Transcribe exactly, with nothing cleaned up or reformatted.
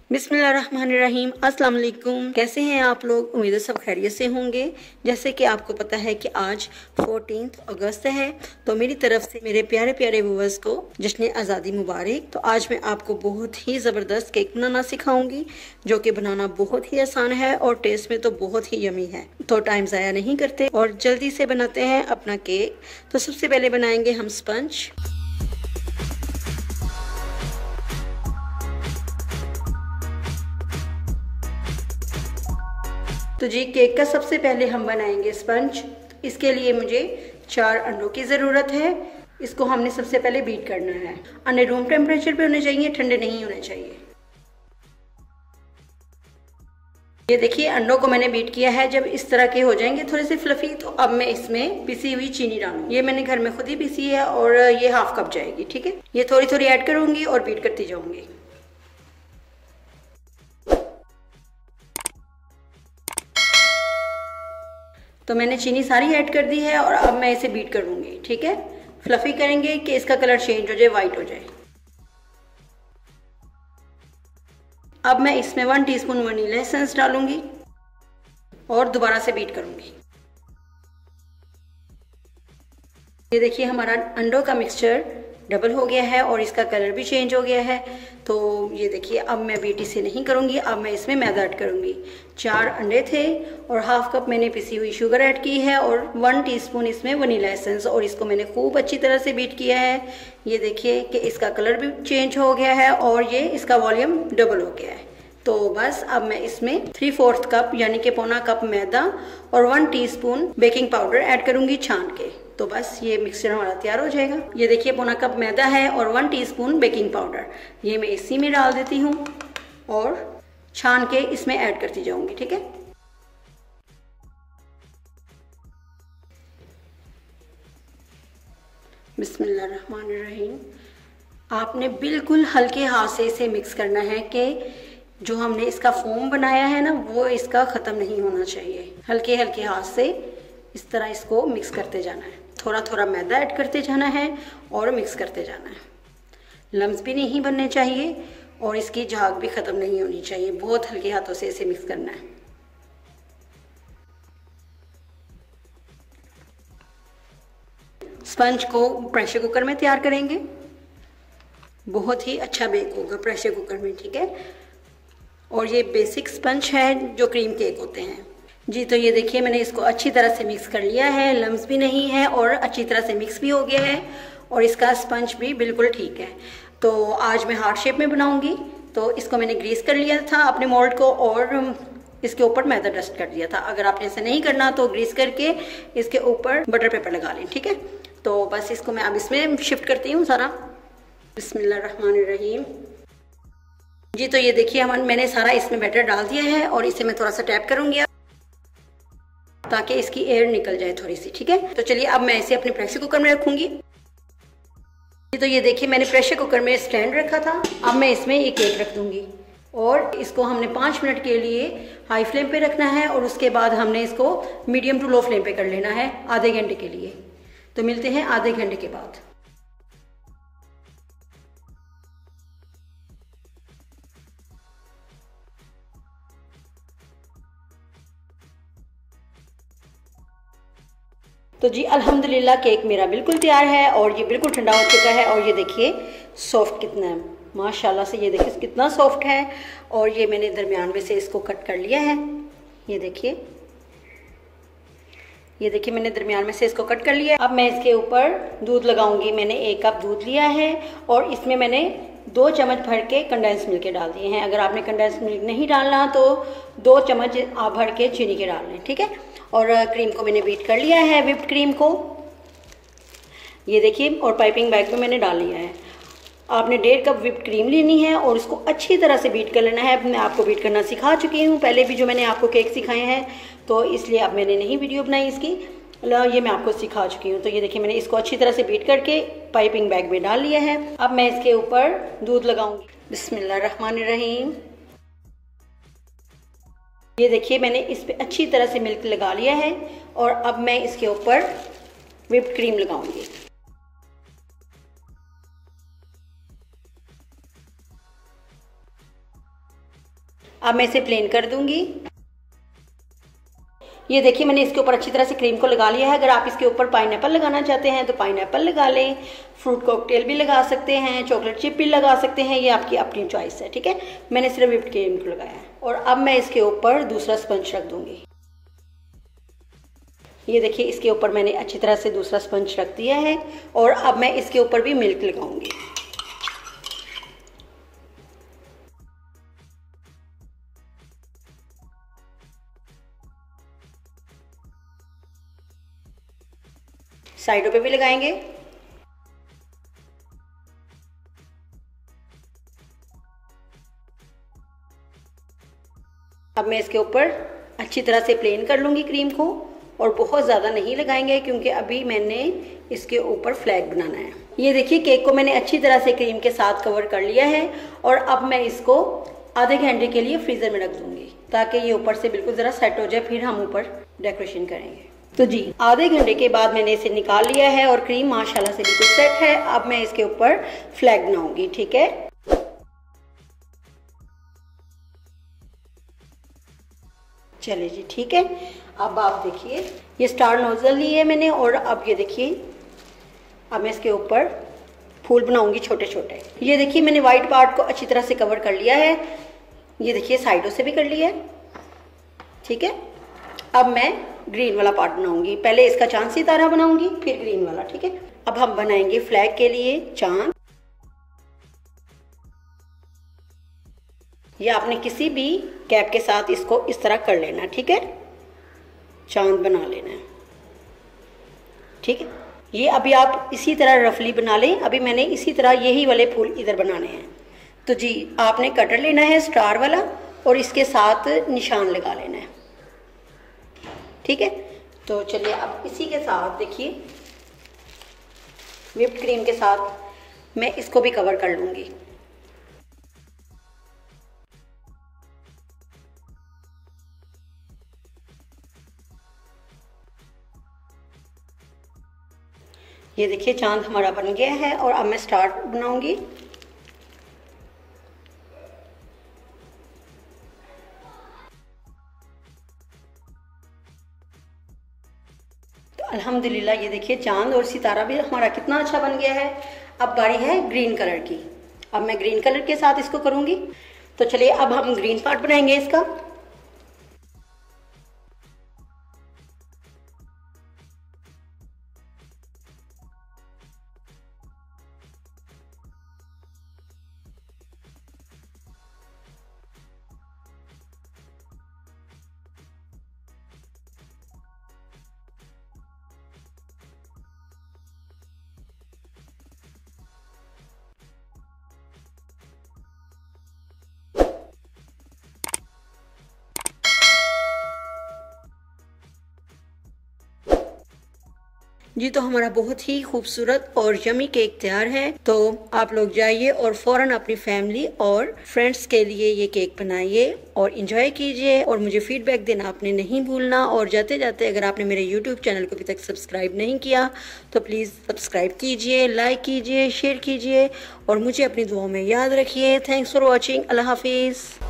बिस्मिल्लाहिर्रहमानिर्रहीम। अस्सलाम वालेकुम। कैसे हैं आप लोग? उम्मीद है सब खैरियत से होंगे। जैसे कि आपको पता है कि आज चौदह अगस्त है, तो मेरी तरफ से मेरे प्यारे प्यारे व्यूअर्स को जश्न आज़ादी मुबारक। तो आज मैं आपको बहुत ही ज़बरदस्त केक बनाना सिखाऊंगी, जो कि बनाना बहुत ही आसान है और टेस्ट में तो बहुत ही यमी है। तो टाइम ज़ाया नहीं करते और जल्दी से बनाते हैं अपना केक। तो सबसे पहले बनाएंगे हम स्पंज। तो जी केक का सबसे पहले हम बनाएंगे स्पंज। इसके लिए मुझे चार अंडों की ज़रूरत है। इसको हमने सबसे पहले बीट करना है। अंडे रूम टेम्परेचर पे होने चाहिए, ठंडे नहीं होने चाहिए। ये देखिए अंडों को मैंने बीट किया है। जब इस तरह के हो जाएंगे थोड़े से फ्लफी, तो अब मैं इसमें पिसी हुई चीनी डालूंगी। ये मैंने घर में खुद ही पिसी है और ये हाफ कप जाएगी। ठीक है, ये थोड़ी थोड़ी ऐड करूंगी और बीट करती जाऊंगी। तो मैंने चीनी सारी ऐड कर दी है और अब मैं इसे बीट करूंगी। ठीक है, फ्लफी करेंगे कि इसका कलर चेंज हो जाए, वाइट हो जाए। अब मैं इसमें वन टीस्पून वनीला एसेंस डालूंगी और दोबारा से बीट करूंगी। ये देखिए हमारा अंडों का मिक्सचर डबल हो गया है और इसका कलर भी चेंज हो गया है। तो ये देखिए अब मैं बीट इसे नहीं करूंगी, अब मैं इसमें मैदा ऐड करूंगी। चार अंडे थे और हाफ कप मैंने पिसी हुई शुगर ऐड की है और वन टीस्पून इसमें वनीला एसेंस, और इसको मैंने खूब अच्छी तरह से बीट किया है। ये देखिए कि इसका कलर भी चेंज हो गया है और ये इसका वॉल्यूम डबल हो गया है। तो बस अब मैं इसमें थ्री फोर्थ कप यानी कि पौना कप मैदा और one teaspoon baking powder add करूंगी छान के। तो बस ये मिक्सचर हमारा तैयार हो जाएगा। ये देखिए पौना कप मैदा है और वन टीस्पून बेकिंग पाउडर, ये मैं इसी में डाल देती हूँ और छान के इसमें ऐड करती जाऊंगी। ठीक है, बिस्मिल्लाहिर्रहमानिर्रहीम। आपने बिल्कुल हल्के हाथ से इसे मिक्स करना है कि जो हमने इसका फोम बनाया है ना, वो इसका ख़त्म नहीं होना चाहिए। हल्के हल्के हाथ से इस तरह इसको मिक्स करते जाना है। थोड़ा थोड़ा मैदा ऐड करते जाना है और मिक्स करते जाना है। लम्स भी नहीं बनने चाहिए और इसकी झाग भी ख़त्म नहीं होनी चाहिए। बहुत हल्के हाथों से इसे मिक्स करना है। स्पंज को प्रेशर कुकर में तैयार करेंगे। बहुत ही अच्छा बेक होगा प्रेशर कुकर में। ठीक है, और ये बेसिक स्पंज है जो क्रीम केक होते हैं जी। तो ये देखिए मैंने इसको अच्छी तरह से मिक्स कर लिया है, लम्स भी नहीं है और अच्छी तरह से मिक्स भी हो गया है और इसका स्पंज भी बिल्कुल ठीक है। तो आज मैं हार्ट शेप में बनाऊंगी। तो इसको मैंने ग्रीस कर लिया था अपने मोल्ड को और इसके ऊपर मैदा डस्ट कर दिया था। अगर आपने ऐसा नहीं करना तो ग्रीस करके इसके ऊपर बटर पेपर लगा लें। ठीक है, तो बस इसको मैं अब इसमें शिफ्ट करती हूँ सारा। बिस्मिल्लाहिर्रहमानिर्रहीम जी। तो ये देखिए हम मैंने सारा इसमें बैटर डाल दिया है और इसे मैं थोड़ा सा टैप करूंगी ताकि इसकी एयर निकल जाए थोड़ी सी। ठीक है, तो चलिए अब मैं इसे अपने प्रेशर कुकर में रखूंगी। तो ये देखिए मैंने प्रेशर कुकर में स्टैंड रखा था। अब मैं इसमें एक केक रख दूंगी और इसको हमने पाँच मिनट के लिए हाई फ्लेम पे रखना है और उसके बाद हमने इसको मीडियम टू लो फ्लेम पे कर लेना है आधे घंटे के लिए। तो मिलते हैं आधे घंटे के बाद। तो जी अल्हम्दुलिल्लाह केक मेरा बिल्कुल तैयार है और ये बिल्कुल ठंडा हो चुका है। और ये देखिए सॉफ्ट कितना है माशाल्लाह से। ये देखिए कितना सॉफ्ट है और ये मैंने दरमियान में से इसको कट कर लिया है। ये देखिए ये देखिए मैंने दरमियान में से इसको कट कर लिया है। अब मैं इसके ऊपर दूध लगाऊंगी। मैंने एक कप दूध लिया है और इसमें मैंने दो चम्मच भर के कंडेंस मिल्क के डाल दिए हैं। अगर आपने कंडेंस मिल्क नहीं डालना तो दो चम्मच आप भर के चीनी के डाल लें। ठीक है, और क्रीम को मैंने बीट कर लिया है, व्हिप्ड क्रीम को। ये देखिए और पाइपिंग बैग में मैंने डाल लिया है। आपने डेढ़ कप व्हिप्ड क्रीम लेनी है और उसको अच्छी तरह से बीट कर लेना है। मैं आपको बीट करना सिखा चुकी हूँ पहले भी, जो मैंने आपको केक सिखाए हैं, तो इसलिए अब मैंने नहीं वीडियो बनाई इसकी, ये मैं आपको सिखा चुकी हूँ। तो ये देखिए मैंने इसको अच्छी तरह से बीट करके पाइपिंग बैग में डाल लिया है। अब मैं इसके ऊपर दूध लगाऊंगी। बिस्मिल्लाहिर्रहमानिर्रहीम। ये देखिए मैंने इस पे अच्छी तरह से मिल्क लगा लिया है और अब मैं इसके ऊपर व्हिप्ड क्रीम लगाऊंगी। अब मैं इसे प्लेन कर दूंगी। ये देखिए मैंने इसके ऊपर अच्छी तरह से क्रीम को लगा लिया है। अगर आप इसके ऊपर पाइनएप्पल लगाना चाहते हैं तो पाइनएप्पल लगा लें, फ्रूट कॉकटेल भी लगा सकते हैं, चॉकलेट चिप भी लगा सकते हैं, ये आपकी अपनी चॉइस है। ठीक है, मैंने सिर्फ व्हिप्ड क्रीम को लगाया है। और अब मैं इसके ऊपर दूसरा स्पंज रख दूंगी। ये देखिए इसके ऊपर मैंने अच्छी तरह से दूसरा स्पंज रख दिया है और अब मैं इसके ऊपर भी मिल्क लगाऊंगी। साइडों पे भी लगाएंगे। अब मैं इसके ऊपर अच्छी तरह से प्लेन कर लूंगी क्रीम को और बहुत ज़्यादा नहीं लगाएंगे क्योंकि अभी मैंने इसके ऊपर फ्लैग बनाना है। ये देखिए केक को मैंने अच्छी तरह से क्रीम के साथ कवर कर लिया है और अब मैं इसको आधे घंटे के लिए फ्रीजर में रख दूंगी ताकि ये ऊपर से बिल्कुल ज़रा सेट हो जाए, फिर हम ऊपर डेकोरेशन करेंगे। तो जी आधे घंटे के बाद मैंने इसे निकाल लिया है और क्रीम माशाल्लाह से बिल्कुल सेट है। अब मैं इसके ऊपर फ्लैग बनाऊंगी। ठीक है, चलिए जी ठीक है। अब आप देखिए ये स्टार नोजल ली है मैंने और अब ये देखिए अब मैं इसके ऊपर फूल बनाऊंगी छोटे छोटे। ये देखिए मैंने व्हाइट पार्ट को अच्छी तरह से कवर कर लिया है। ये देखिए साइडों से भी कर लिया है। ठीक है, अब मैं ग्रीन वाला पार्ट बनाऊंगी। पहले इसका चांद सितारा बनाऊंगी फिर ग्रीन वाला। ठीक है, अब हम बनाएंगे फ्लैग के लिए चांद। या आपने किसी भी कैप के साथ इसको इस तरह कर लेना। ठीक है, चांद बना लेना है। ठीक है, ये अभी आप इसी तरह रफली बना लें। अभी मैंने इसी तरह यही वाले फूल इधर बनाने हैं। तो जी आपने कटर लेना है स्टार वाला और इसके साथ निशान लगा लेना है। ठीक है, तो चलिए अब इसी के साथ देखिए व्हिप्ड क्रीम के साथ मैं इसको भी कवर कर लूंगी। ये देखिए चांद हमारा बन गया है और अब मैं स्टार बनाऊंगी। अल्हम्दुलिल्लाह ये देखिए चांद और सितारा भी हमारा कितना अच्छा बन गया है। अब बारी है ग्रीन कलर की। अब मैं ग्रीन कलर के साथ इसको करूंगी। तो चलिए अब हम ग्रीन पार्ट बनाएंगे इसका। जी तो हमारा बहुत ही खूबसूरत और यमी केक तैयार है। तो आप लोग जाइए और फौरन अपनी फैमिली और फ्रेंड्स के लिए ये केक बनाइए और इंजॉय कीजिए और मुझे फीडबैक देना आपने नहीं भूलना। और जाते जाते अगर आपने मेरे यूट्यूब चैनल को अभी तक सब्सक्राइब नहीं किया तो प्लीज़ सब्सक्राइब कीजिए, लाइक कीजिए, शेयर कीजिए और मुझे अपनी दुआओं में याद रखिए। Thanks for watching. अल्लाह हाफिज़।